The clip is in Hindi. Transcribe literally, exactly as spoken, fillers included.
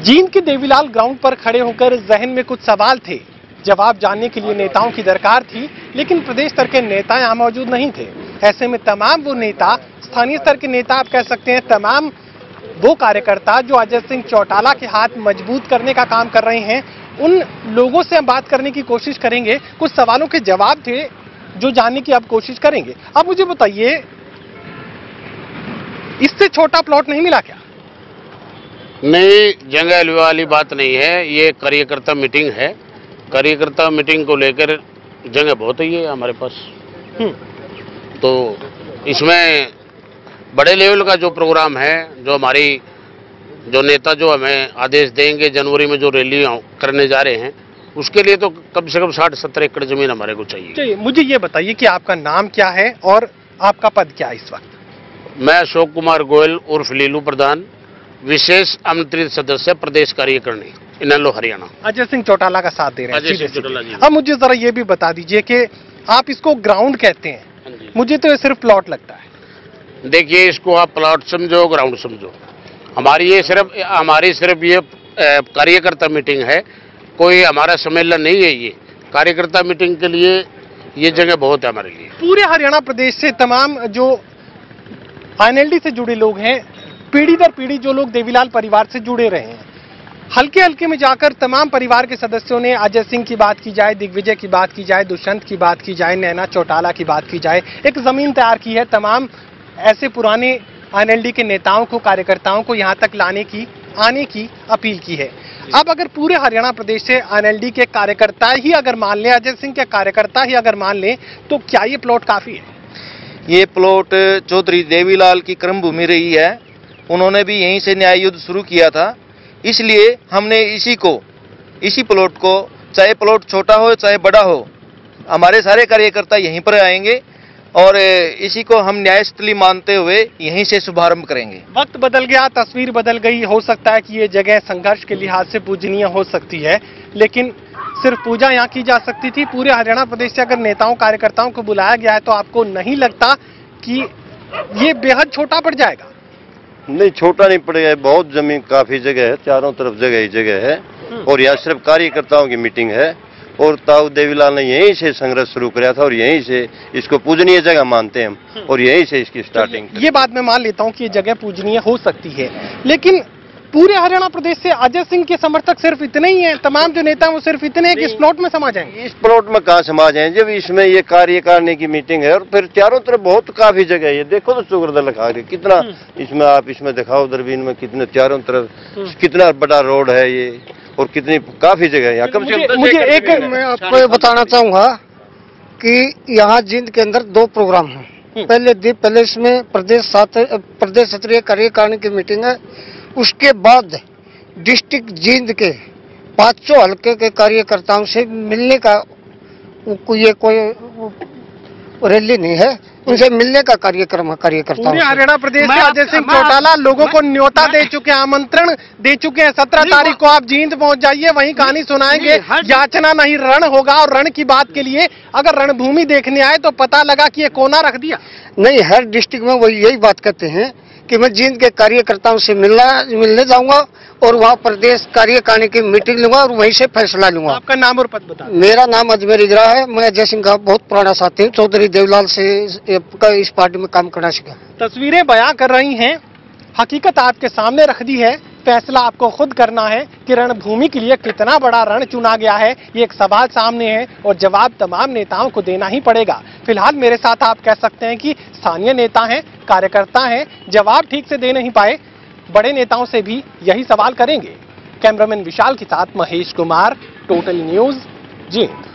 जींद के देवीलाल ग्राउंड पर खड़े होकर जहन में कुछ सवाल थे। जवाब जानने के लिए नेताओं की दरकार थी, लेकिन प्रदेश स्तर के नेता यहाँ मौजूद नहीं थे। ऐसे में तमाम वो नेता, स्थानीय स्तर के नेता आप कह सकते हैं, तमाम वो कार्यकर्ता जो अजय सिंह चौटाला के हाथ मजबूत करने का काम कर रहे हैं, उन लोगों से हम बात करने की कोशिश करेंगे। कुछ सवालों के जवाब थे जो जानने की अब कोशिश करेंगे। अब मुझे बताइए, इससे छोटा प्लॉट नहीं मिला क्या? नहीं, जंगल वाली बात नहीं है, ये कार्यकर्ता मीटिंग है। कार्यकर्ता मीटिंग को लेकर जगह बहुत ही है हमारे पास। तो इसमें बड़े लेवल का जो प्रोग्राम है, जो हमारी जो नेता जो हमें आदेश देंगे जनवरी में जो रैली करने जा रहे हैं, उसके लिए तो कम से कम साठ सत्तर एकड़ जमीन हमारे को चाहिए। चाहिए। मुझे ये बताइए कि आपका नाम क्या है और आपका पद क्या है इस वक्त? मैं अशोक कुमार गोयल उर्फ लीलू प्रधान, विशेष आमंत्रित सदस्य, प्रदेश कार्यकारिणी, इनेलो हरियाणा। अजय सिंह चौटाला का साथ दे रहे हैं। अजय सिंह चौटाला जी। अब मुझे जरा ये भी बता दीजिए कि आप इसको ग्राउंड कहते हैं, मुझे तो ये सिर्फ प्लॉट लगता है। देखिए, इसको आप प्लॉट समझो, ग्राउंड समझो। हमारी ये सिर्फ हमारी सिर्फ ये कार्यकर्ता मीटिंग है, कोई हमारा सम्मेलन नहीं है। ये कार्यकर्ता मीटिंग के लिए ये जगह बहुत है हमारे लिए। पूरे हरियाणा प्रदेश से तमाम जो एनएलडी से जुड़े लोग हैं, पीढ़ी दर पीढ़ी जो लोग देवीलाल परिवार से जुड़े रहे हैं, हल्के हल्के में जाकर तमाम परिवार के सदस्यों ने, अजय सिंह की बात की जाए, दिग्विजय की बात की जाए, दुष्यंत की बात की जाए, नैना चौटाला की बात की जाए, एक जमीन तैयार की है। तमाम ऐसे पुराने एनएलडी के नेताओं को, कार्यकर्ताओं को यहाँ तक लाने की, आने की अपील की है। अब अगर पूरे हरियाणा प्रदेश से एनएलडी के कार्यकर्ता ही अगर मान लें, अजय सिंह के कार्यकर्ता ही अगर मान लें, तो क्या ये प्लॉट काफी है? ये प्लॉट चौधरी देवीलाल की कर्मभूमि रही है। उन्होंने भी यहीं से न्याय युद्ध शुरू किया था, इसलिए हमने इसी को, इसी प्लॉट को, चाहे प्लॉट छोटा हो चाहे बड़ा हो, हमारे सारे कार्यकर्ता यहीं पर आएंगे और इसी को हम न्यायस्थली मानते हुए यहीं से शुभारंभ करेंगे। वक्त बदल गया, तस्वीर बदल गई। हो सकता है कि ये जगह संघर्ष के लिहाज से पूजनीय हो सकती है, लेकिन सिर्फ पूजा यहाँ की जा सकती थी। पूरे हरियाणा प्रदेश से अगर नेताओं कार्यकर्ताओं को बुलाया गया है, तो आपको नहीं लगता कि ये बेहद छोटा पड़ जाएगा? नहीं, छोटा नहीं पड़ेगा। बहुत जमीन, काफी जगह है, चारों तरफ जगह ही जगह है। और यहाँ सिर्फ कार्यकर्ताओं की मीटिंग है और ताऊ देवीलाल ने यहीं से संघर्ष शुरू किया था और यहीं से इसको पूजनीय जगह मानते हैं हम, और यहीं से इसकी स्टार्टिंग। तो ये बात मैं मान लेता हूँ कि ये जगह पूजनीय हो सकती है, लेकिन पूरे हरियाणा प्रदेश से अजय सिंह के समर्थक सिर्फ इतने ही हैं, तमाम जो नेता हैं वो सिर्फ इतने हैं कि इस प्लॉट में समा जाएंगे? इस प्लॉट में कहाँ समा जाएंगे जब इसमें ये कार्यकारिणी की मीटिंग है और फिर चारों तरफ बहुत काफी जगह है। ये देखो तो शुक्रदल लिखा रही कितना, इसमें आप इसमें दिखाओ दूरबीन में, कितने चारों तरफ कितना बड़ा रोड है ये, और कितनी काफी जगह है यहाँ। कम से कम मुझे एक मैं आपको ये बताना चाहूंगा कि यहाँ जींद के अंदर दो प्रोग्राम हैं। पहले दीप पैलेस में प्रदेश प्रदेश स्तरीय कार्यकारिणी की मीटिंग है। उसके बाद डिस्ट्रिक्ट जींद के पांचों हल्के के कार्यकर्ताओं से मिलने का ये कोई रैली नहीं है, उनसे मिलने का कार्यक्रम है कार्यकर्ताओं। पूरे हरियाणा प्रदेश से अजय सिंह चौटाला लोगों को न्योता दे चुके हैं, आमंत्रण दे चुके हैं। सत्रह तारीख को आप जींद पहुंच जाइए, वहीं कहानी सुनाएंगे। याचना नहीं, रण होगा। और रण की बात के लिए अगर रणभूमि देखने आए तो पता लगा कि ये कोना रख दिया। नहीं, हर डिस्ट्रिक्ट में वही यही बात कहते हैं कि मैं जींद के कार्यकर्ताओं से मिलना मिलने जाऊंगा और वहाँ प्रदेश कार्यकारिणी की मीटिंग लूंगा और वहीं से फैसला लूंगा। आपका नाम और पद बता। मेरा नाम अजमेर इजरा है। मैं अजय सिंह का बहुत पुराना साथी हूँ। चौधरी देवीलाल से इस पार्टी में काम करना सीखा। तस्वीरें बयां कर रही हैं, हकीकत आपके सामने रख दी है। फैसला आपको खुद करना है कि रणभूमि के लिए कितना बड़ा रण चुना गया है। ये एक सवाल सामने है और जवाब तमाम नेताओं को देना ही पड़ेगा। फिलहाल मेरे साथ आप कह सकते हैं कि स्थानीय नेता हैं, कार्यकर्ता हैं, जवाब ठीक से दे नहीं पाए। बड़े नेताओं से भी यही सवाल करेंगे। कैमरामैन विशाल के साथ महेश कुमार, टोटल न्यूज, जींद।